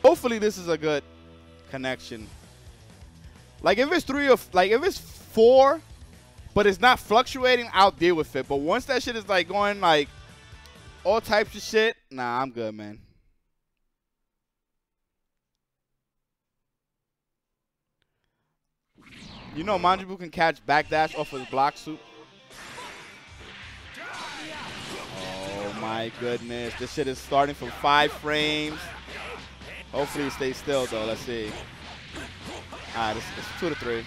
Hopefully this is a good connection. Like if it's 3 or like if it's 4, but it's not fluctuating, I'll deal with it. But once that shit is like going like all types of shit, nah, I'm good, man. You know Manjibu can catch backdash off of his block suit. Oh my goodness. This shit is starting from 5 frames. Hopefully it stays still though. Let's see. Alright, it's 2 to 3.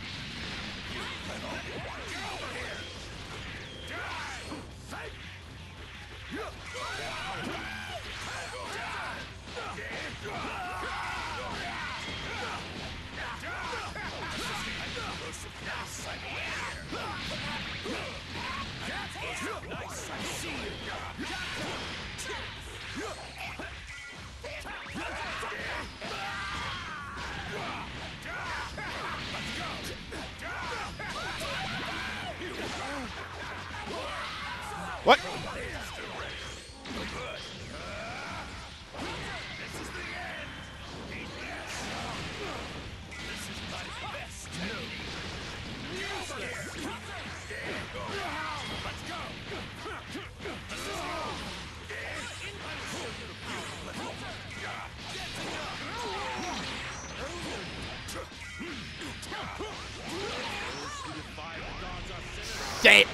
What? Shit.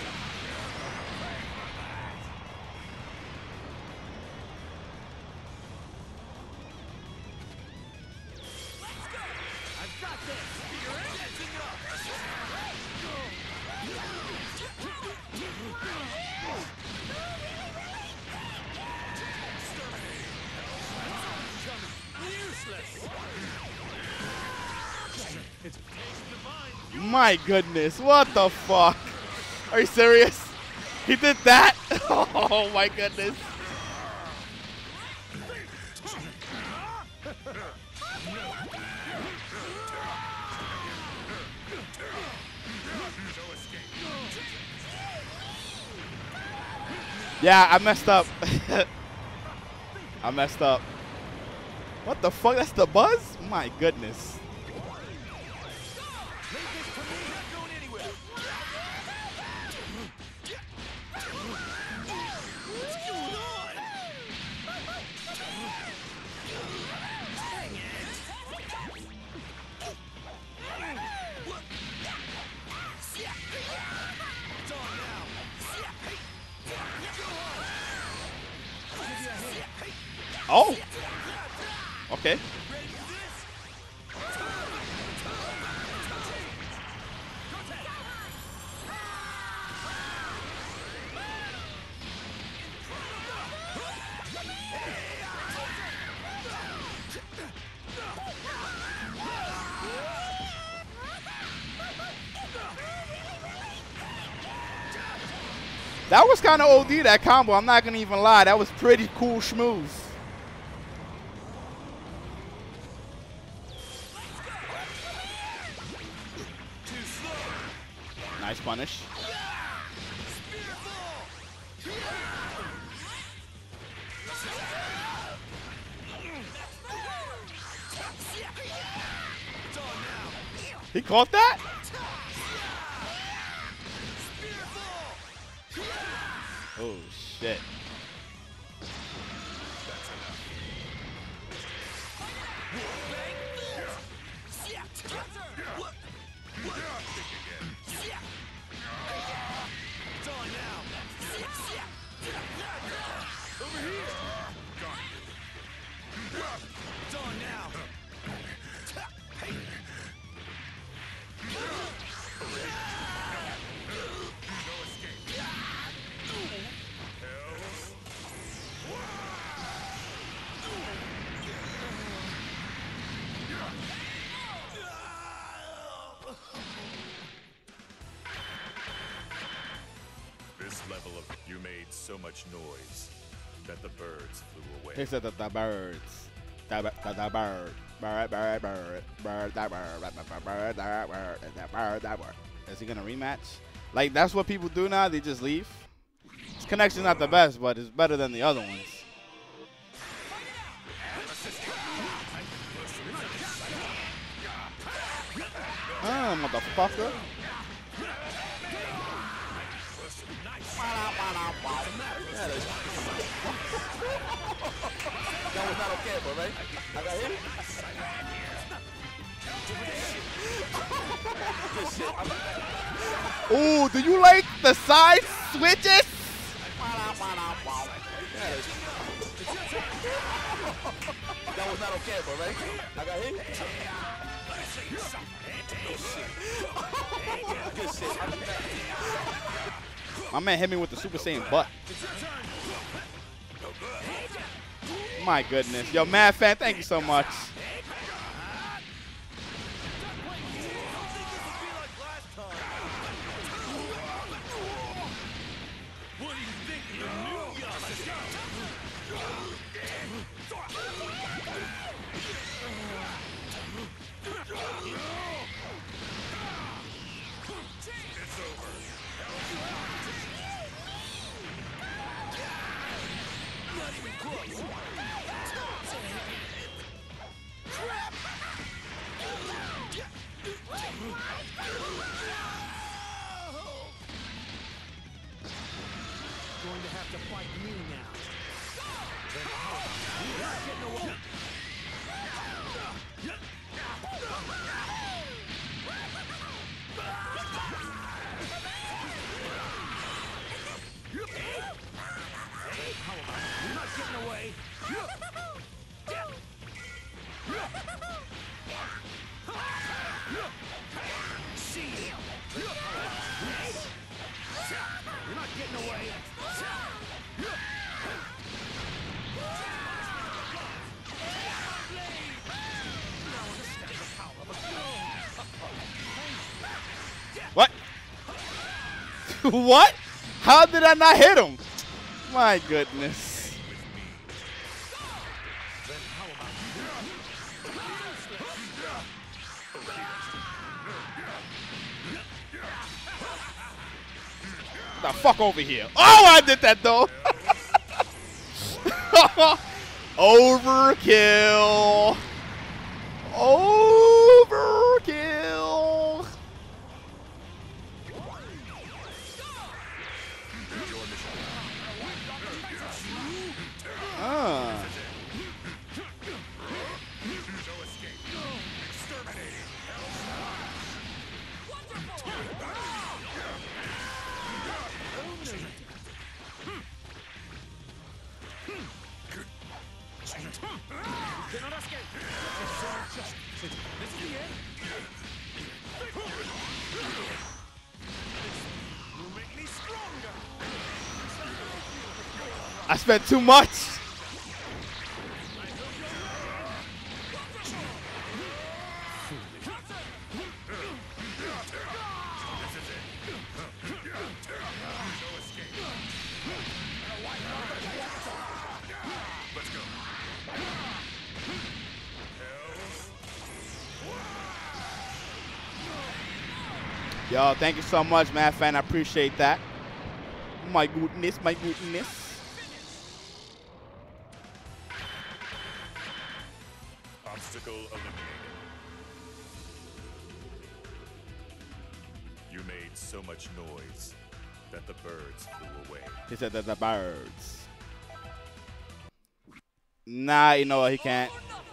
My goodness, what the fuck? Are you serious? He did that? Oh my goodness. Yeah, I messed up. I messed up. What the fuck? That's the buzz? My goodness. Oh. Okay. That was kind of OD, that combo. I'm not going to even lie. That was pretty cool schmooze. Nice punish. He caught that? Oh, shit. Level of you made so much noise that the birds flew away. He said that the birds. The bird. Is he gonna rematch? Like that's what people do now. They just leave. His connection's not the best, but it's better than the other ones. chilling, motherfucker. That was not okay, bro, right? I got hit. Good shit. Ooh, do you like the side switches? That was not okay, bro, right? I got hit. Good shit. My man hit me with the Super Saiyan butt. My goodness. Yo, Mad Fan, thank you so much. Going to have to fight me now. You're not getting away. You're not getting away. What? What? How did I not hit him? My goodness. The fuck over here. Oh, I did that though. Overkill. Overkill. I spent too much. Yo, thank you so much, Mad Fan. I appreciate that. My goodness, my goodness. Obstacle eliminated. You made so much noise that the birds flew away. He said that the birds. Nah, you know what? He can't.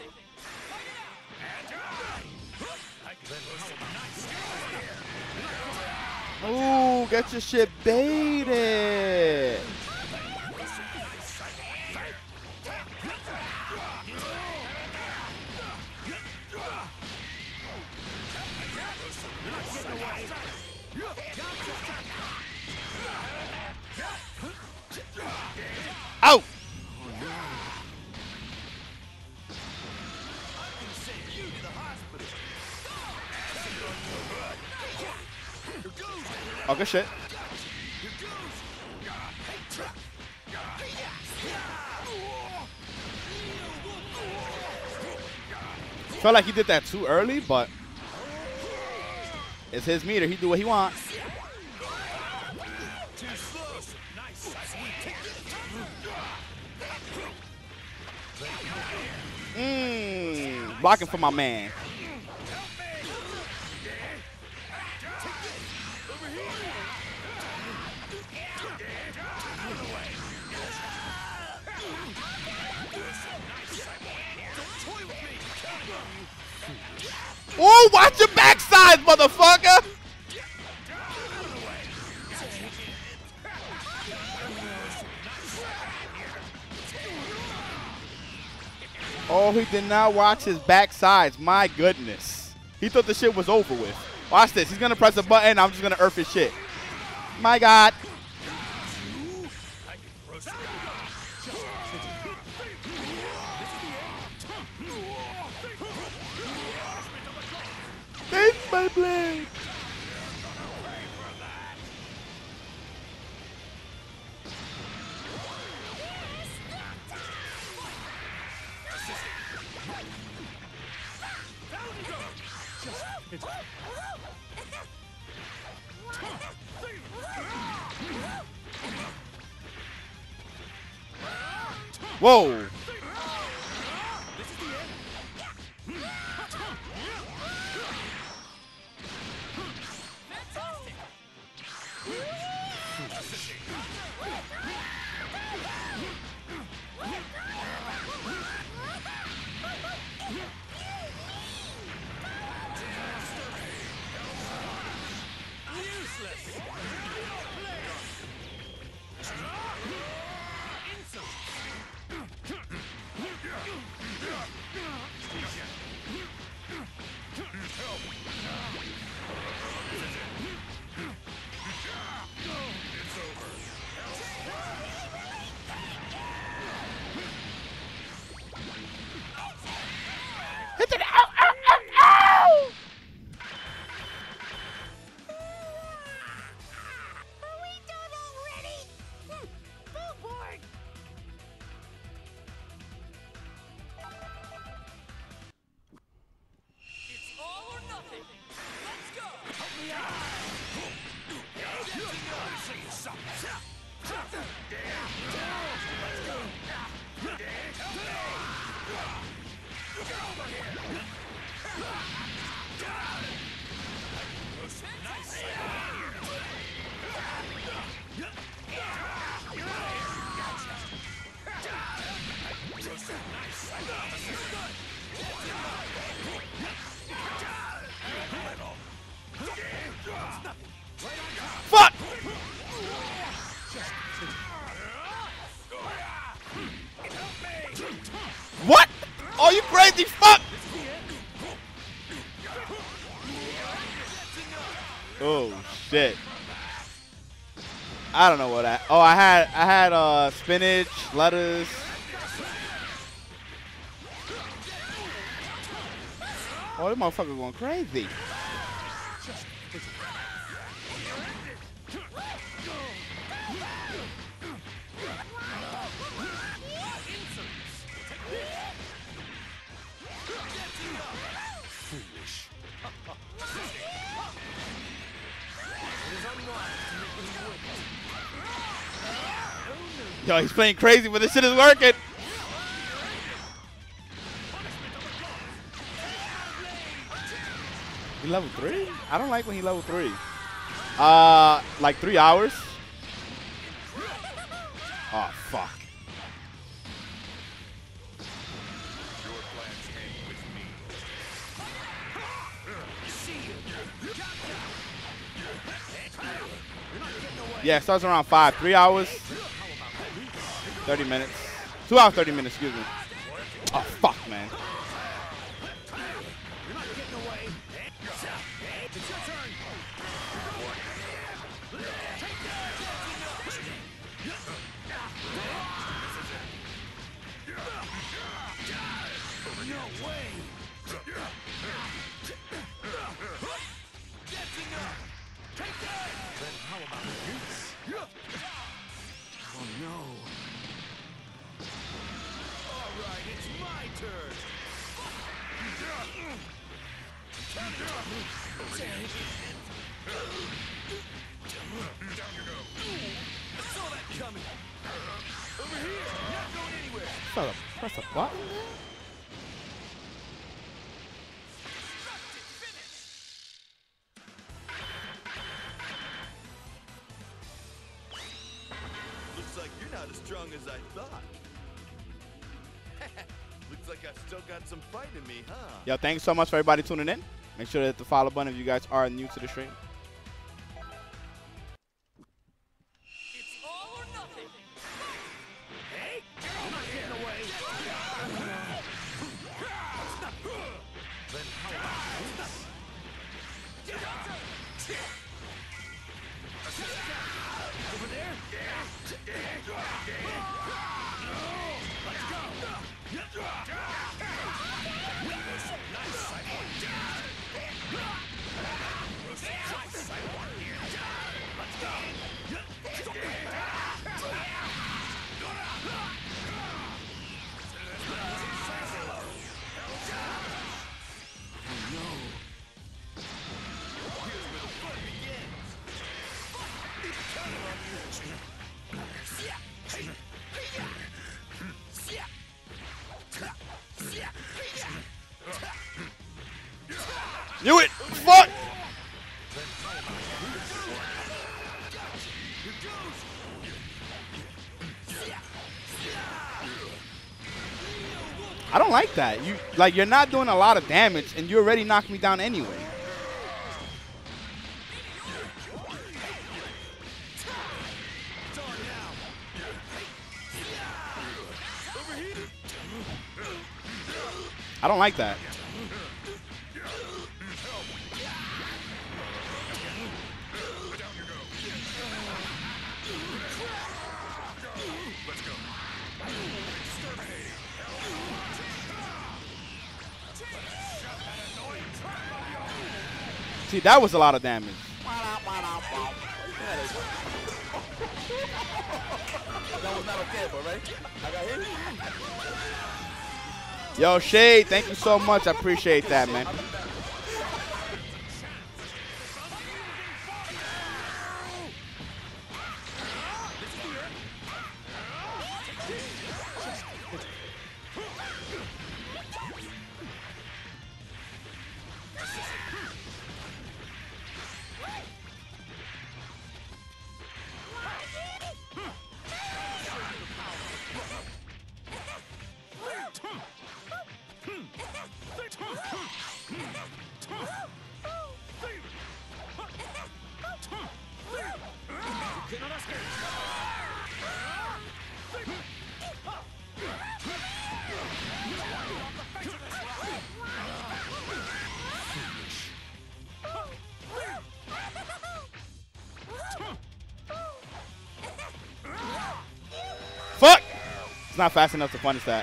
Ooh, get your shit baited. Out. Oh, good shit. Felt like he did that too early, but it's his meter. He do what he wants. Blocking for my man. Oh, watch your backside, motherfucker! Oh, he did not watch his backsides. My goodness. He thought the shit was over with. Watch this. He's going to press a button. I'm just going to earth his shit. My God. Take my blade. Whoa. Fuck! What? Oh, you crazy fuck! Oh shit! I don't know what I. Oh, I had spinach, lettuce. Oh, this motherfucker going crazy. Yo, he's playing crazy, but this shit is working. He level 3? I don't like when he level 3. Like 3 hours. Oh, fuck. Yeah, it starts around 5. 3 hours. 30 minutes. 2 hours, 30 minutes, excuse me. Oh, fuck, man. Press a button? Looks like you're not as strong as I thought. Looks like I've still got some fight in me, huh? Yo, thanks so much for everybody tuning in. Make sure to hit the follow button if you guys are new to the stream. It's all or nothing. Hey, you're not getting away. Then how about this? Over there? Let's go. Knew it! Fuck! I don't like that. You're not doing a lot of damage, and you already knocked me down anyway. I don't like that. See, that was a lot of damage. That was not okay, but right? I got hit. Yo, Shade, thank you so much. I appreciate that, man. Fuck! It's not fast enough to punish that.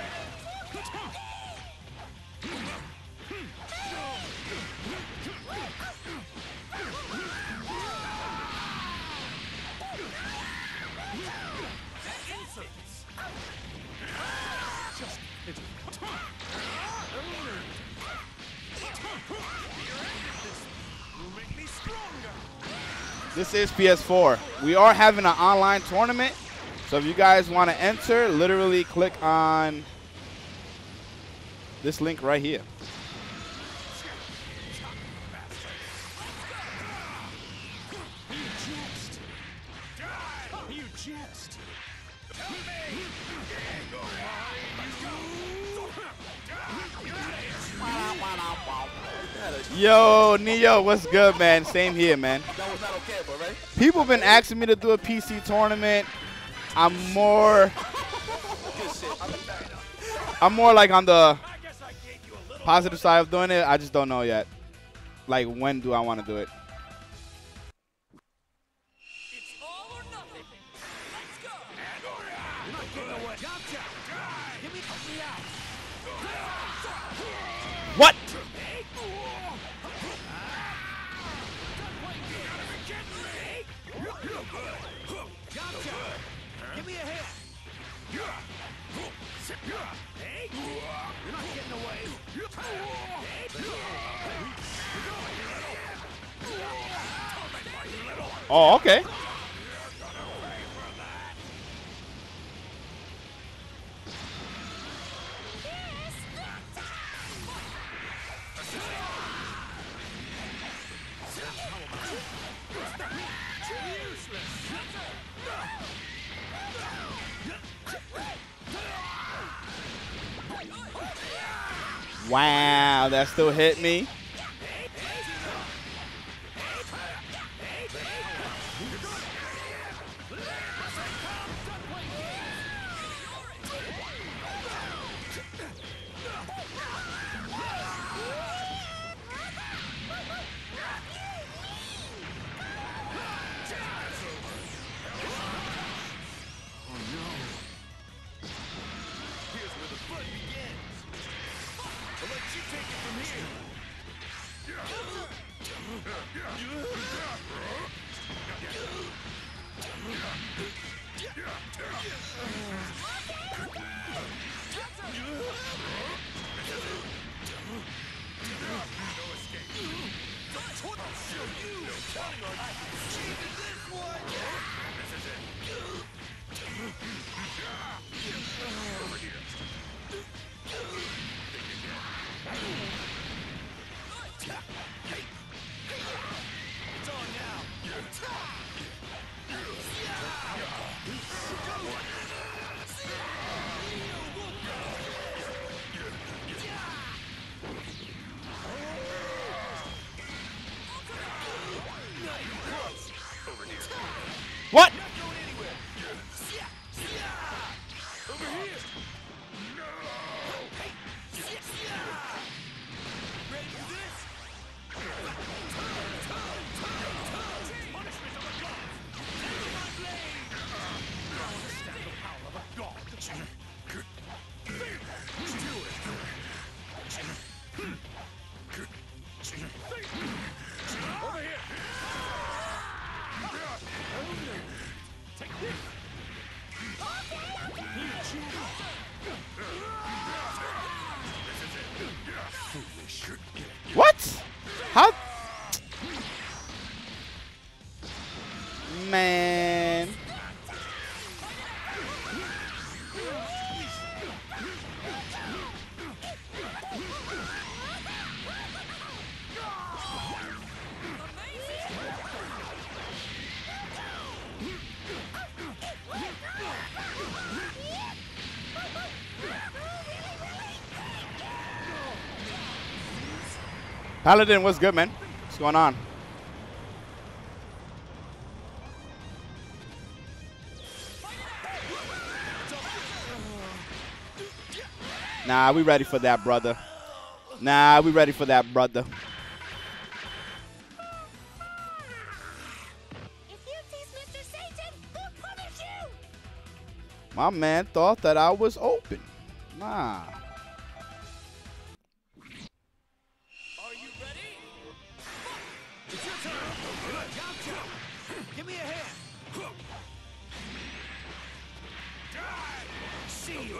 This is PS4. We are having an online tournament. So if you guys want to enter, literally click on this link right here. Yo, Neo, what's good, man? Same here, man. That was not okay, but right? People have been asking me to do a PC tournament. I'm more like on the positive side of doing it. I just don't know yet. Like, when do I want to do it? It's all or nothing. Let's go. You're not getting away. Gotcha. Give me out. What? Gotcha. Give me a hand. Hey, you're not getting away. Oh, okay. Wow, that still hit me. What? What? How? Man. Paladin, what's good, man? What's going on? Nah, we ready for that, brother. Nah, we ready for that, brother. If you tease Mr. Satan, we'll punish you! My man thought that I was open. Nah. Are you ready? It's your turn. Gotcha. Give me a hand. See you.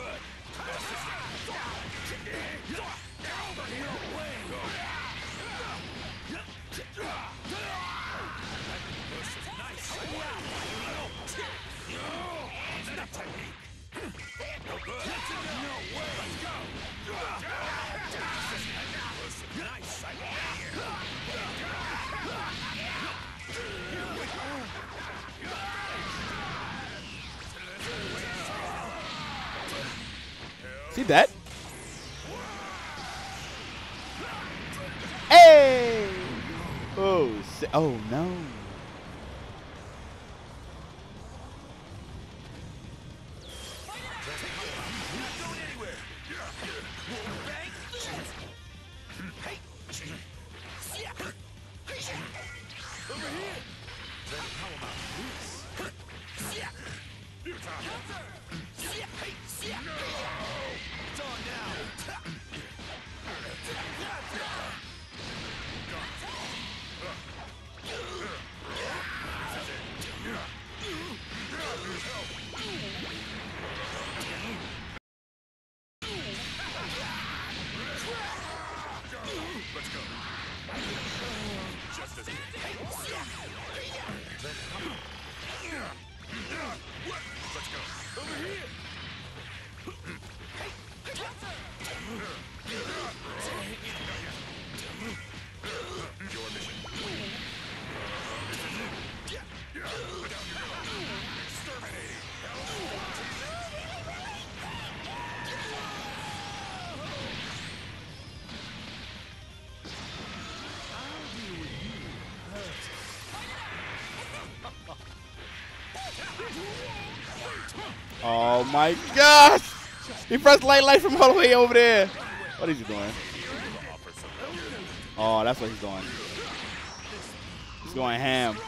See that? Hey! Oh, oh no. Let's go. Oh my gosh! He pressed light from all the way over there. What is he doing? Oh, that's what he's doing. He's going ham.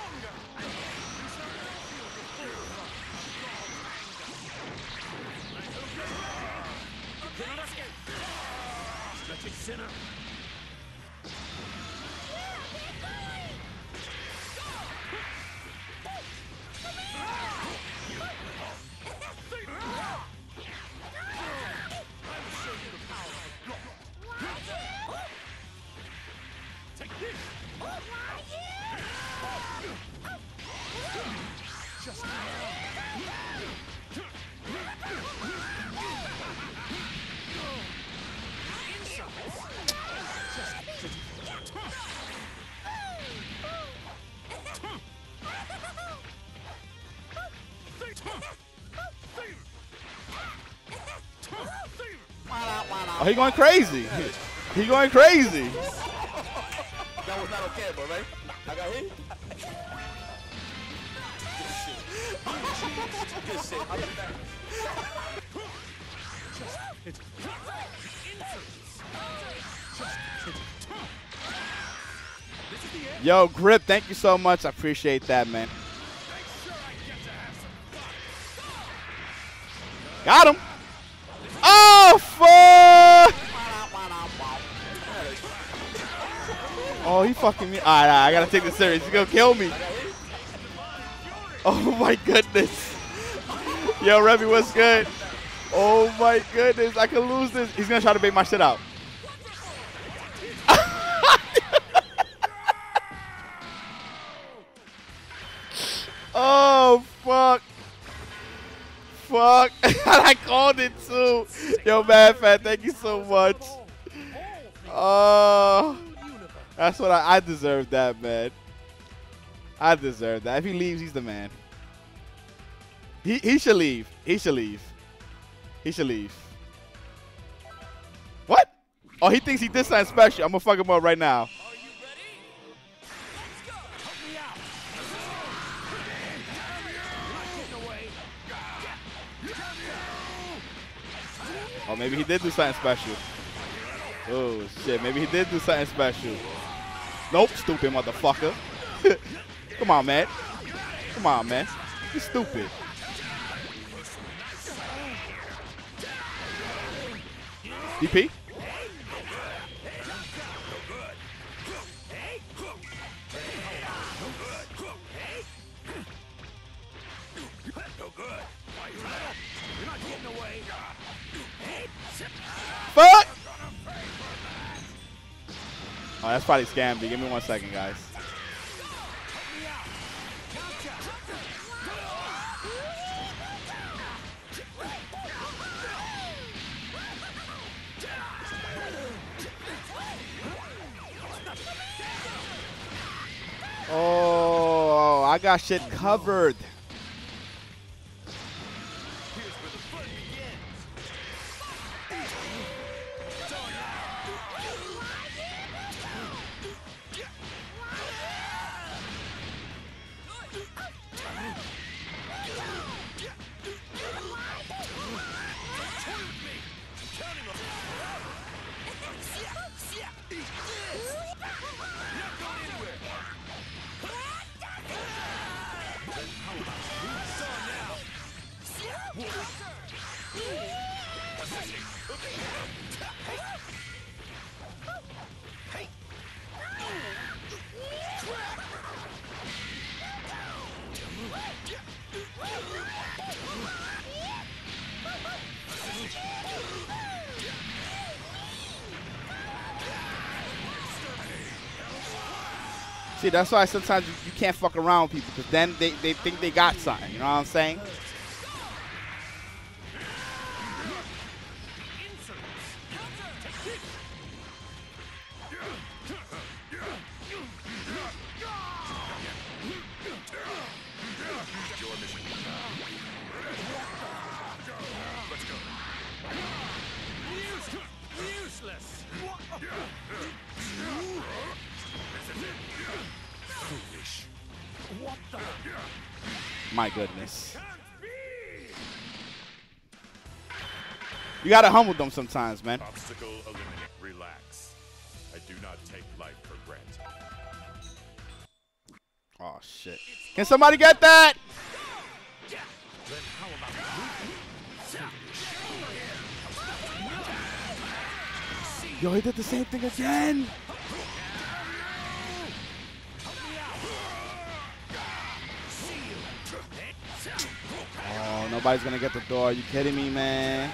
Oh, he going crazy. He going crazy. That was not on camera, right? I got hit. Good shit. I'll be back. Yo, Grip, thank you so much. I appreciate that, man. Got him. Oh, fuck. Oh, he fucking me. All right, I got to take this serious. He's going to kill me. Oh, my goodness. Yo, Remy, what's good? Oh, my goodness. I could lose this. He's going to try to bait my shit out. Oh, fuck. Fuck. I called it, too. Yo, Mad Fat, thank you so much. Oh. That's what I deserve that, man. I deserve that. If he leaves, he's the man. He should leave. He should leave. He should leave. What? Oh, he thinks he did something special. I'm going to fuck him up right now. Oh, maybe he did do something special. Oh, shit. Maybe he did do something special. Nope, stupid motherfucker. Come on, man. Come on, man. You're stupid. DP? Fuck! Oh, that's probably Scamby. Give me 1 second, guys. Oh, I got shit covered. See, that's why sometimes you can't fuck around with people, because then they think they got something. You know what I'm saying? My goodness. You gotta humble them sometimes, man. Obstacle eliminated. Relax. I do not take life for granted. Oh shit! Can somebody get that? Yo, he did the same thing again. Oh, nobody's gonna get the door. Are you kidding me, man?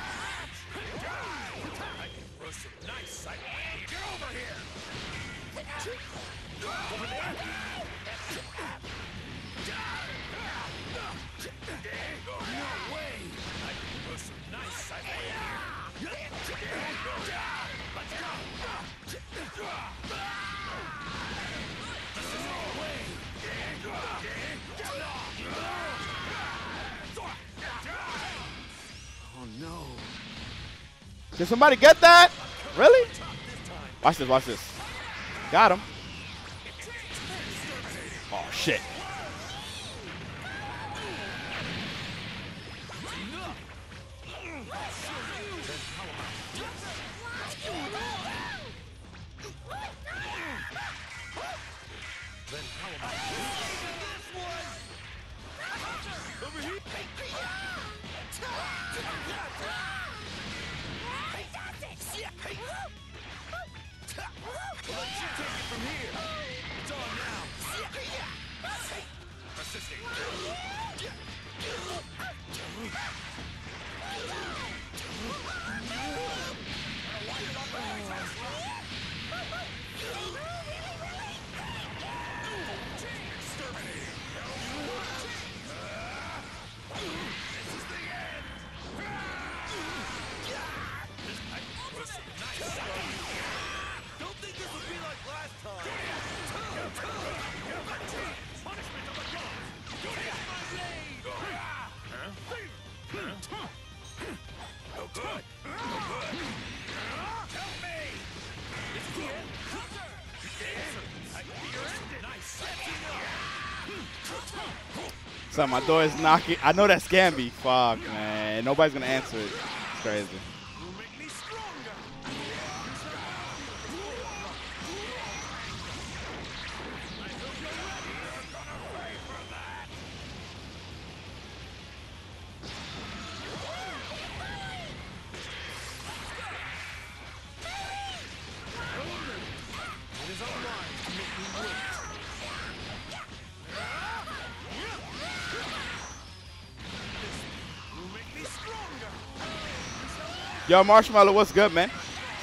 Can somebody get that? Really? Watch this, watch this. Got him. Oh, shit. So my door is knocking. I know that's Scamby. Fuck, man. Nobody's gonna answer it. It's crazy. Yo, Marshmallow, what's good, man?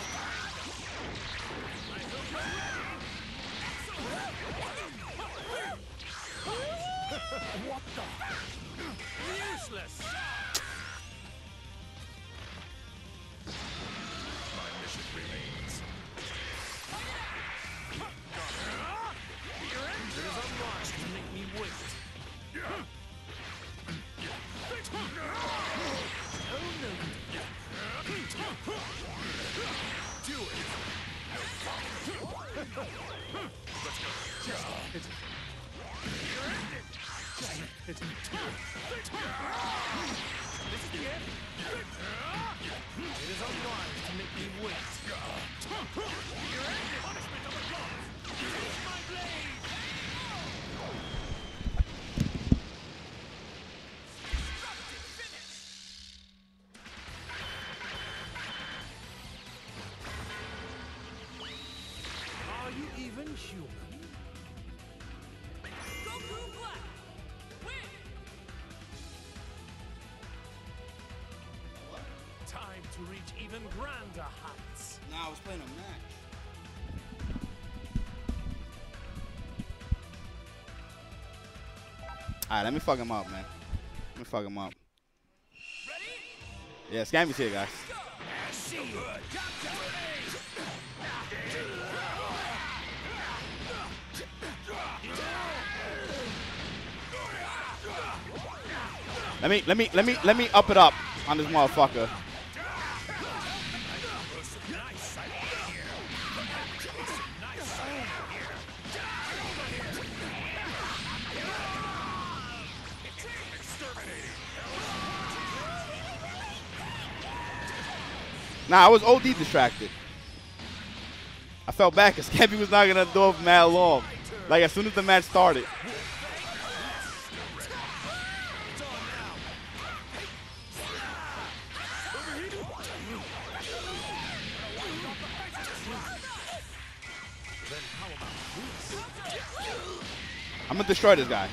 Are you even human? Goku Black! Win! Time to reach even grander heights. Nah, I was playing a match. Alright, let me fuck him up, man. Let me fuck him up. Ready? Yeah, Scamby's here, guys. See you. Let me up it up on this motherfucker. Nah, I was OD distracted. I felt bad because Campy was knocking on the door for mad long. Like, as soon as the match started. I'm going to destroy this guy.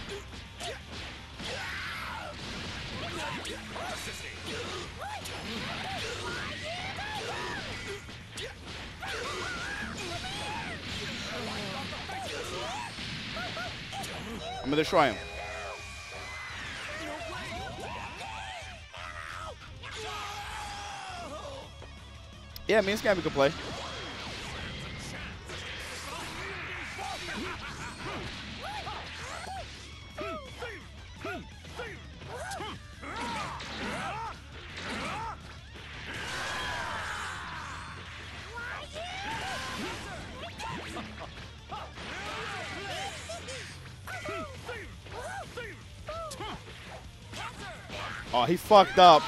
I'm gonna destroy him. Yeah, me and Scammy can play. Oh, he fucked up.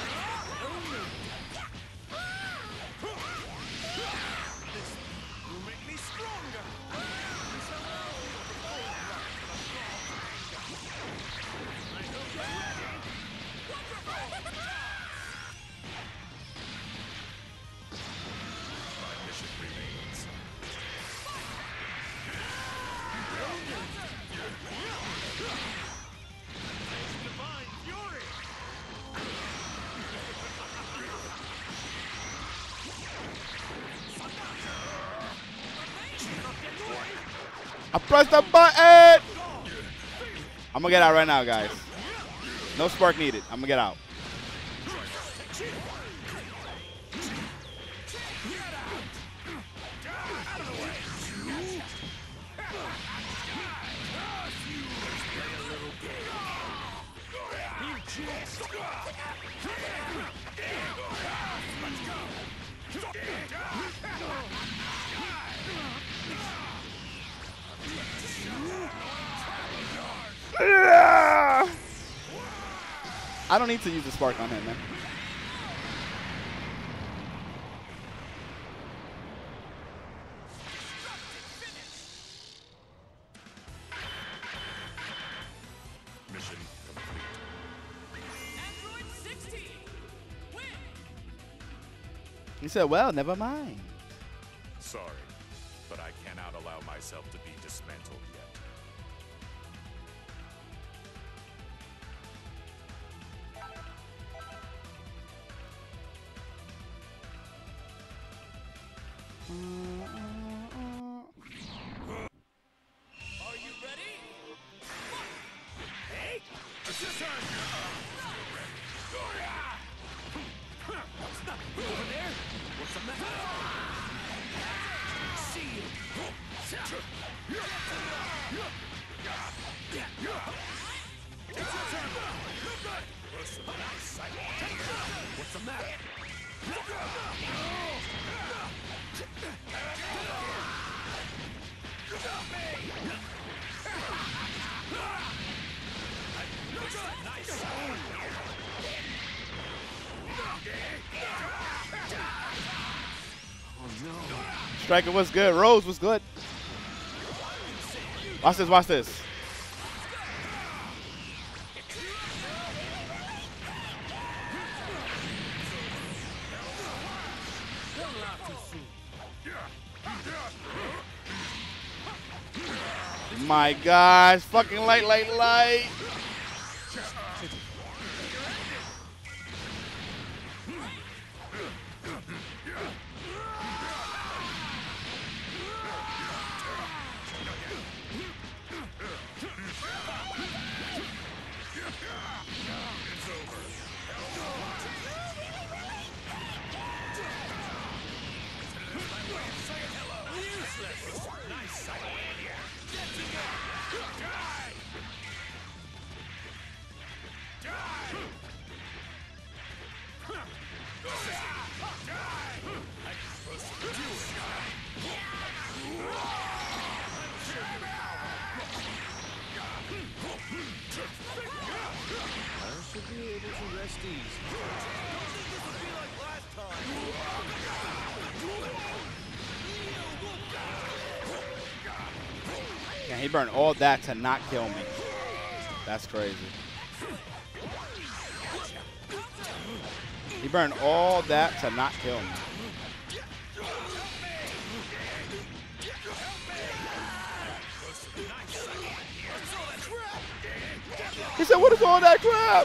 I pressed the button. I'm gonna get out right now, guys. No spark needed. I'm gonna get out. I don't need to use the spark on him, man. Mission complete. Android 16, win. He said, well, never mind. Sorry, but I cannot allow myself to be dismantled yet. Are you ready? Hey! It's your turn! Over there? What's the matter? See you! It's your turn! What's the matter? Striker was good. Rose was good. Watch this, watch this. My gosh, fucking light. Should be able to rest easy. This will be like last time. And he burned all that to not kill me. That's crazy. He burned all that to not kill me. He said, what is all that crap?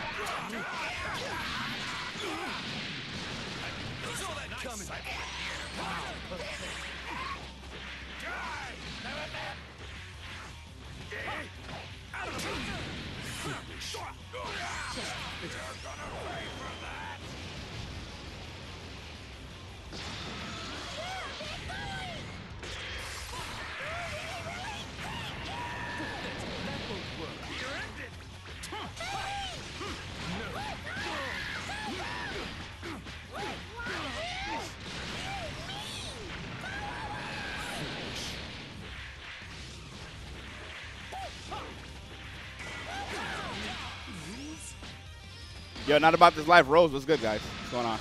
Yo, not about this life. Rose, what's good, guys? What's going on?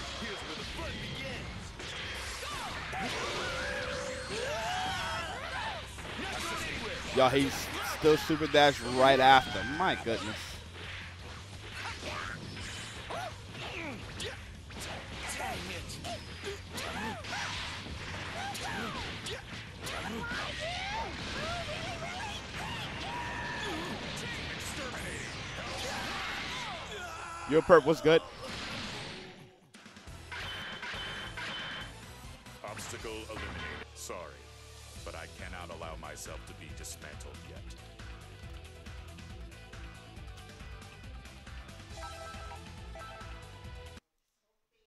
Yo, he's still super dash right after. My goodness. Yo, Perp, what's good? Obstacle eliminated. Sorry, but I cannot allow myself to be dismantled yet.